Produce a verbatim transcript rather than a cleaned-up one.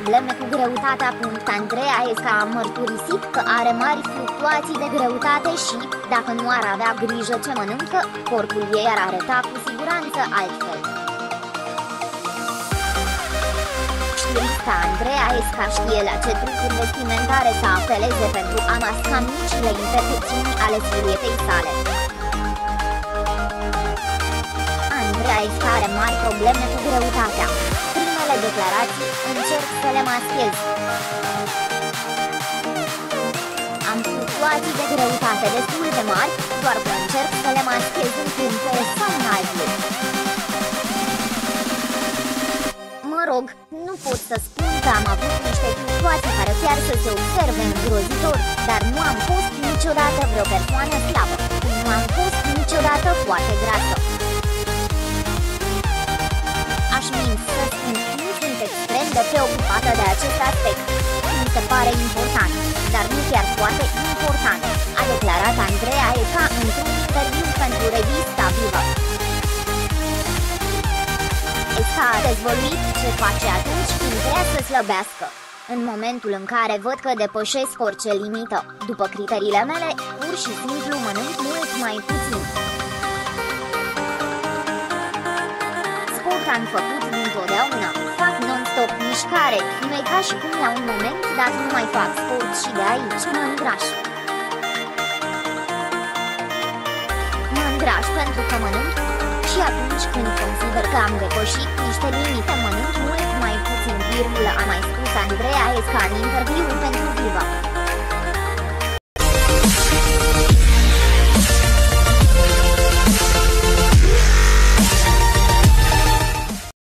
probleme cu greutatea. Andreea Esca a mărturisit că are mari fluctuații de greutate și, dacă nu ar avea grijă ce mănâncă, corpul ei ar arăta cu siguranță altfel. Stilista Andreea Esca știe la ce trucuri vestimentare să apeleze pentru a masca micile imperfecțiuni ale siluetei sale. Andreea Esca are mari probleme cu greutatea. Primele declarații: încerc să le maschez. Am fluctuații de greutate destul de mari, doar că încerc să le maschez într-un fel sau în altul. Mă rog, nu pot să spun că am avut niște fluctuații care chiar să se observe îngrozitor, dar nu am fost niciodată vreo persoană slabă, cum nu am fost niciodată foarte grasă. Aș minți să spun, nu sunt extrem de preocupată de acest aspect. Mi se pare important, dar nu chiar foarte important, a declarat Andreea Esca într-un interviu pentru revista Viva. Esca a dezvăluit ce face atunci când vrea să slăbească. În momentul în care văd că depășesc orice limită, după criteriile mele, pur și simplu mănânc mult mai puțin. Sport am făcut dintotdeauna, fac non-stop mișcare, nu-i ca și cum la un moment dat nu mai fac sport și de aici mă îngraș. Mă îngraș pentru că mănânc, și atunci când consider că am depășit niște limite mănânc mult mai puțin, a mai spus Andreea Esca în interviul pentru Viva.